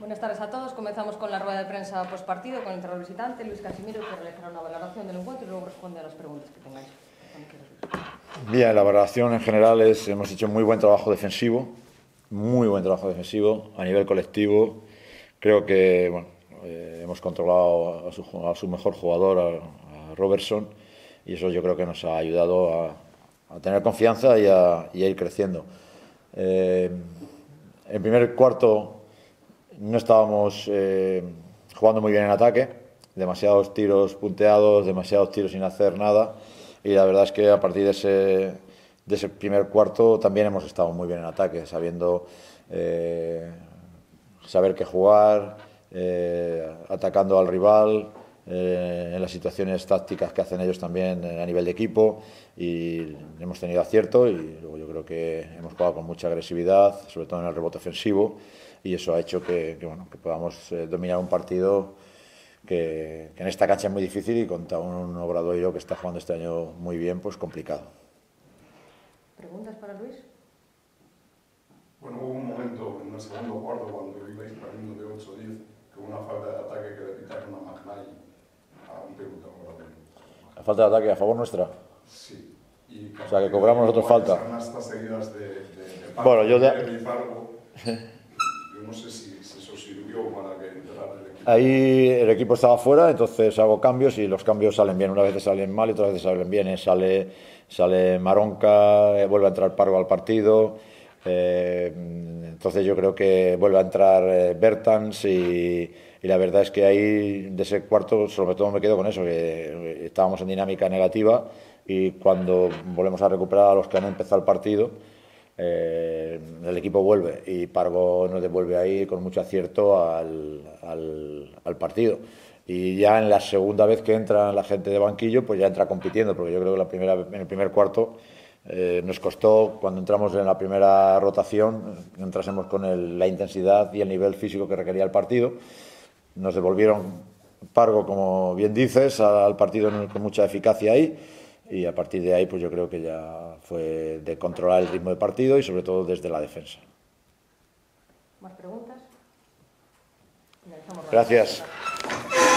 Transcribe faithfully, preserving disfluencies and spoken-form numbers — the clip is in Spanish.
Buenas tardes a todos. Comenzamos con la rueda de prensa postpartido con el entrenador visitante, Luis Casimiro, que realizará una valoración del encuentro y luego responde a las preguntas que tengáis. Bien, la valoración en general es hemos hecho muy buen trabajo defensivo, muy buen trabajo defensivo a nivel colectivo. Creo que bueno, eh, hemos controlado a su, a su mejor jugador, a, a Robertson, y eso yo creo que nos ha ayudado a, a tener confianza y a, y a ir creciendo. Eh, en primer cuarto no estábamos eh, jugando muy bien en ataque, demasiados tiros punteados, demasiados tiros sin hacer nada, y la verdad es que a partir de ese, de ese primer cuarto también hemos estado muy bien en ataque, sabiendo eh, saber qué jugar, eh, atacando al rival, eh, en las situaciones tácticas que hacen ellos también a nivel de equipo, y hemos tenido acierto y luego yo creo que hemos jugado con mucha agresividad, sobre todo en el rebote ofensivo, y eso ha hecho que, que, bueno, que podamos eh, dominar un partido que, que en esta cancha es muy difícil y contra un Obradoiro que está jugando este año muy bien, pues complicado. ¿Preguntas para Luis? Bueno, hubo un momento en el segundo cuarto cuando ibais perdiendo de ocho a diez con una falta de ataque que le pitaron a Magnay a un pivote Obradoiro. ¿La falta de ataque a favor nuestra? Sí. Y o sea, que cobramos nosotros falta. Estas seguidas de, de, de bueno, yo de... yo no sé si, si eso sirvió para que entrara el equipo. Ahí el equipo estaba fuera, entonces hago cambios y los cambios salen bien. Una vez salen mal y otras veces salen bien. Sale, sale Maronca, eh, vuelve a entrar Pargo al partido. Eh, entonces yo creo que vuelve a entrar eh, Bertans y, y la verdad es que ahí de ese cuarto sobre todo me quedo con eso, que estábamos en dinámica negativa y cuando volvemos a recuperar a los que han empezado el partido, eh, el equipo vuelve y Pargo nos devuelve ahí con mucho acierto al, al, al partido. Y ya en la segunda vez que entra la gente de banquillo, pues ya entra compitiendo, porque yo creo que la primera, en el primer cuarto eh, nos costó, cuando entramos en la primera rotación, entrásemos con el, la intensidad y el nivel físico que requería el partido. Nos devolvieron Pargo, como bien dices, al partido con mucha eficacia ahí, y a partir de ahí pues yo creo que ya fue de controlar el ritmo de partido y sobre todo desde la defensa. ¿Más preguntas? Gracias.